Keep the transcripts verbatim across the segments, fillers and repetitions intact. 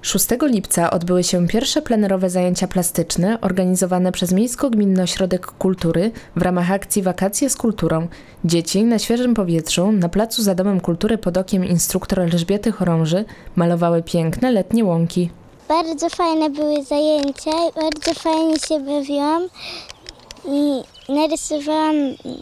szóstego lipca odbyły się pierwsze plenerowe zajęcia plastyczne organizowane przez Miejsko-Gminny Ośrodek Kultury w ramach akcji Wakacje z kulturą. Dzieci na świeżym powietrzu na placu za Domem Kultury pod okiem instruktor Elżbiety Chorąży malowały piękne letnie łąki. Bardzo fajne były zajęcia, bardzo fajnie się bawiłam i narysowałam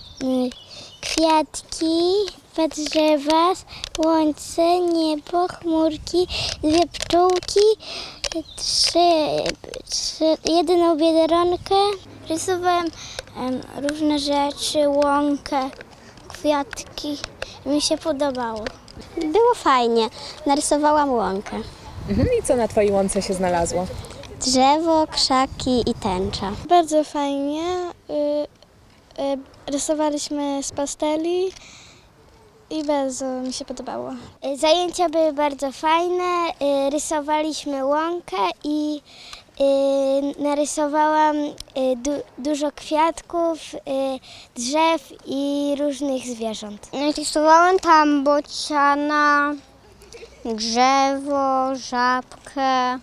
kwiatki, drzewa, słońce, niebo, chmurki, dwie pszczółki, trzy, trzy, jedną biedronkę. Rysowałem um, różne rzeczy, łąkę, kwiatki. Mi się podobało. Było fajnie. Narysowałam łąkę. Mhm. I co na twojej łące się znalazło? Drzewo, krzaki i tęcza. Bardzo fajnie. Y, y, rysowaliśmy z pasteli. I bardzo mi się podobało. Zajęcia były bardzo fajne, rysowaliśmy łąkę i narysowałam du dużo kwiatków, drzew i różnych zwierząt. Narysowałam tam bociana, drzewo, żabkę,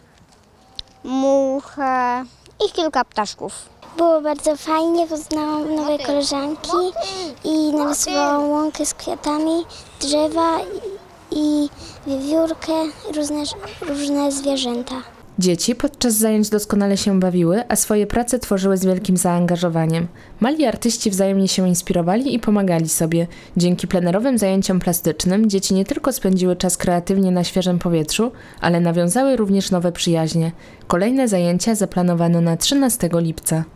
muchę i kilka ptaszków. Było bardzo fajnie, poznałam nowe koleżanki i narysowałam łąkę z kwiatami, drzewa i wiewiórkę, różne, różne zwierzęta. Dzieci podczas zajęć doskonale się bawiły, a swoje prace tworzyły z wielkim zaangażowaniem. Mali artyści wzajemnie się inspirowali i pomagali sobie. Dzięki plenerowym zajęciom plastycznym dzieci nie tylko spędziły czas kreatywnie na świeżym powietrzu, ale nawiązały również nowe przyjaźnie. Kolejne zajęcia zaplanowano na trzynastego lipca.